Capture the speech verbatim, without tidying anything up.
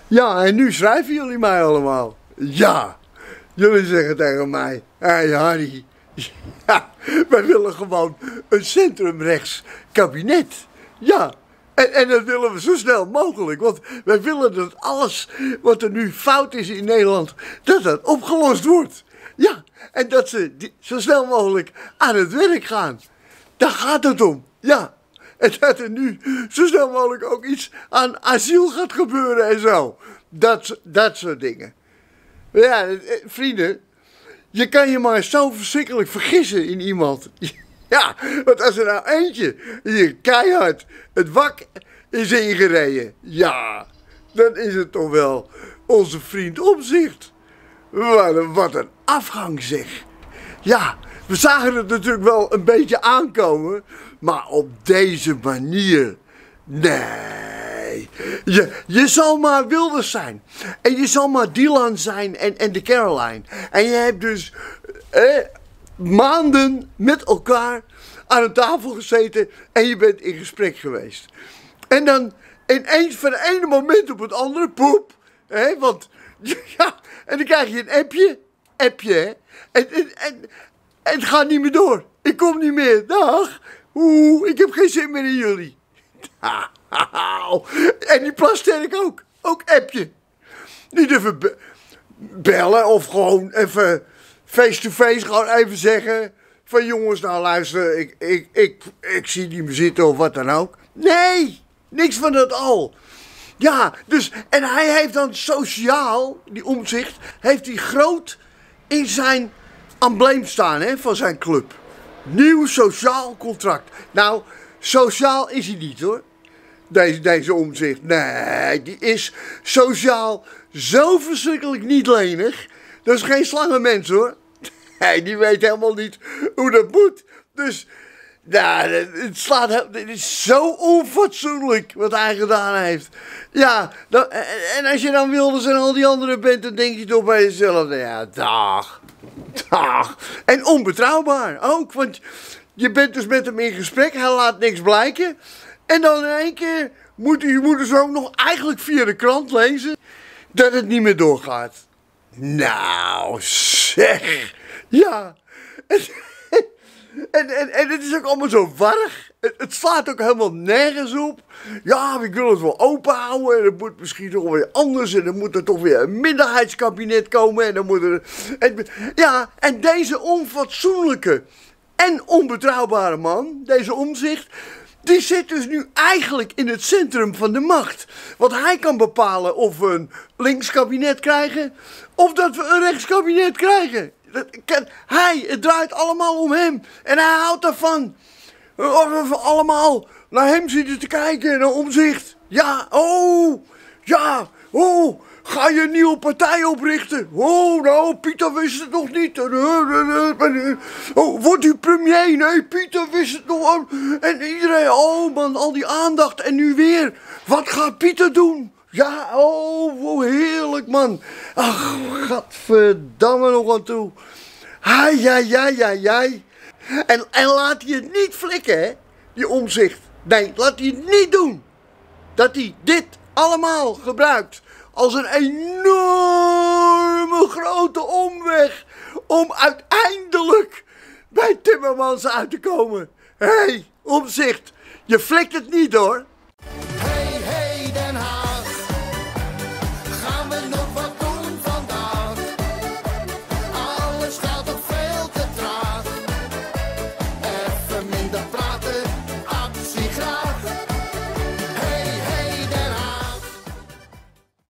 Ja, en nu schrijven jullie mij allemaal. Ja, jullie zeggen tegen mij, hé hey Harry, ja, wij willen gewoon een centrumrechts kabinet. Ja, en, en dat willen we zo snel mogelijk, want wij willen dat alles wat er nu fout is in Nederland, dat dat opgelost wordt. Ja, en dat ze die, zo snel mogelijk aan het werk gaan. Daar gaat het om, ja. En dat er nu zo snel mogelijk ook iets aan asiel gaat gebeuren en zo. Dat, dat soort dingen. Ja, vrienden, je kan je maar zo verschrikkelijk vergissen in iemand. Ja, want als er nou eentje hier keihard het wak is ingereden, ja, dan is het toch wel onze vriend Omtzigt. Wat een, wat een afgang zeg. Ja, we zagen het natuurlijk wel een beetje aankomen, maar op deze manier, nee. Je, je zal maar Wilders zijn. En je zal maar Dylan zijn en, en de Caroline. En je hebt dus eh, maanden met elkaar aan een tafel gezeten en je bent in gesprek geweest. En dan ineens van het ene moment op het andere, poep. Hè, want, ja, en dan krijg je een appje. Appje, hè. En, en, en, en het gaat niet meer door. Ik kom niet meer. Dag. Oeh, ik heb geen zin meer in jullie. En die Plasterk ook. Ook appje. Niet even be bellen of gewoon even face-to-face gewoon even zeggen van jongens, nou luister, ik, ik, ik, ik zie niet meer zitten of wat dan ook. Nee, niks van dat al. Ja, dus, en hij heeft dan sociaal, die Omtzigt, heeft hij groot in zijn embleem staan, hè, van zijn club. Nieuw sociaal contract. Nou, sociaal is hij niet hoor. Deze, deze Omtzigt. Nee, die is sociaal zo verschrikkelijk niet lenig. Dat is geen slangenmens hoor. Nee, die weet helemaal niet hoe dat moet. Dus, nou, het slaat, het is zo onfatsoenlijk wat hij gedaan heeft. Ja, dan, en als je dan Wilders en al die anderen bent, dan denk je toch bij jezelf, ja, dag, dag. En onbetrouwbaar ook, want je bent dus met hem in gesprek, hij laat niks blijken. En dan in één keer moet je moet dus ook nog eigenlijk via de krant lezen dat het niet meer doorgaat. Nou, zeg. Ja. En, en, en, en het is ook allemaal zo warrig. Het, het slaat ook helemaal nergens op. Ja, ik wil het wel open houden. En het moet misschien toch weer anders. En dan moet er toch weer een minderheidskabinet komen. En dan moet er... En, ja, en deze onfatsoenlijke en onbetrouwbare man, deze Omtzigt, die zit dus nu eigenlijk in het centrum van de macht. Want hij kan bepalen of we een linkskabinet krijgen of dat we een rechtskabinet krijgen. Hij, het draait allemaal om hem. En hij houdt daarvan. Of we allemaal naar hem zitten te kijken, naar Omtzigt. Ja, oh, ja, oh, ga je een nieuwe partij oprichten? Oh, nou, Pieter wist het nog niet. Oh, wordt u premier? Nee, Pieter wist het nog. En iedereen, oh man, al die aandacht. En nu weer, wat gaat Pieter doen? Ja, oh, oh heerlijk man. Ach, gadverdamme nog aan toe. Hai, ja, ja, ja, ja. En, en laat hij het niet flikken, hè, die Omtzigt. Nee, laat hij het niet doen. Dat hij dit allemaal gebruikt als een enorme grote omweg om uiteindelijk bij Timmermans uit te komen. Hé, hey, Omtzigt, je flikt het niet hoor.